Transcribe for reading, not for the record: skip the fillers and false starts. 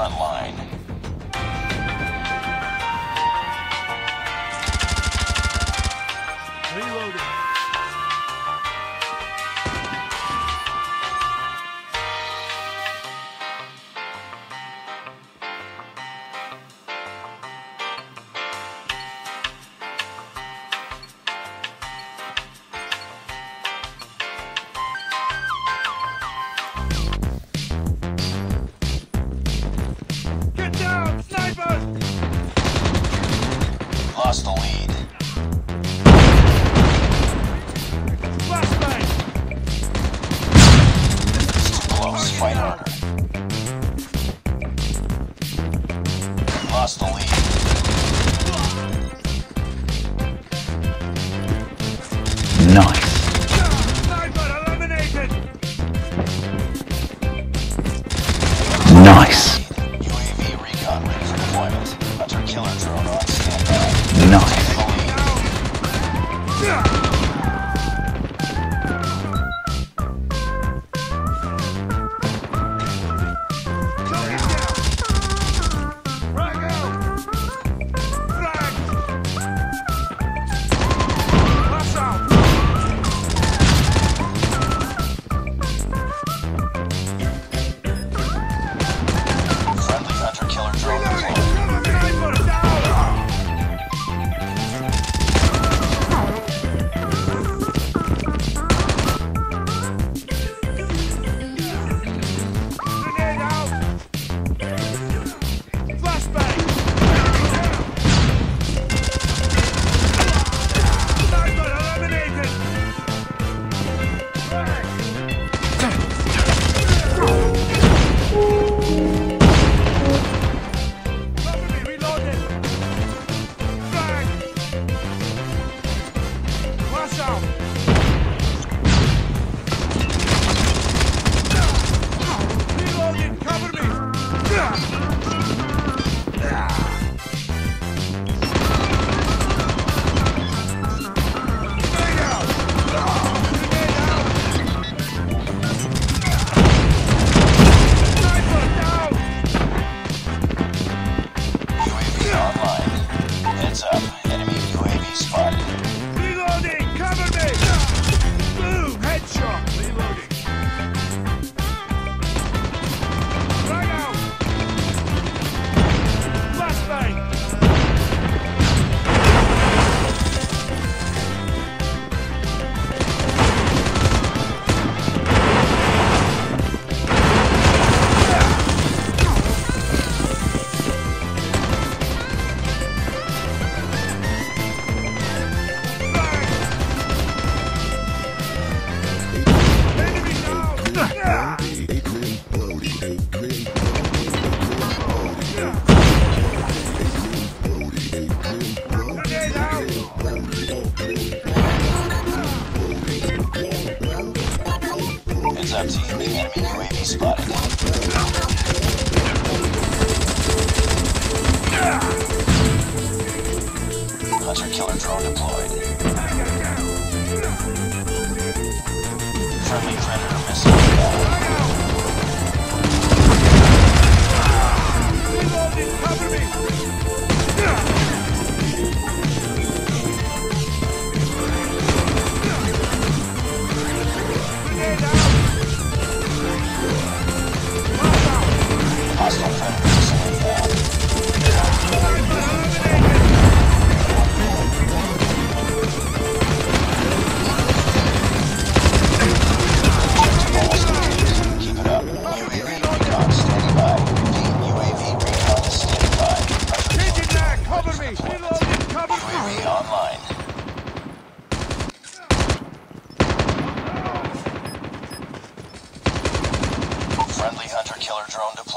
front line. Reloading. Get down, snipers! Lost the lead. Flashbang! Close, fight harder. Lost the lead. Nice. Sniper eliminated! Nice. UAV recon ready for deployment. Hunter killer drone on standby. Nice. Friendly hunter killer drone deployed. UAV online. Heads up. Enemy UAV spotted. Reloading! Cover me! Boom! Headshot! Reloading. Right out! Flashbang! Enemy down! Grenade out! Heads up team. Enemy UAV spotted. Hunter killer drone deployed. Friendly predator missile down. Reloading! Cover me! Grenade out! Hostile predator missile down. Keep it up. UAV recon standing by. Repeat, UAV recon is standing by. Changing mag! Cover me! Reloading! Cover me! UAV online. Friendly hunter killer drone deployed.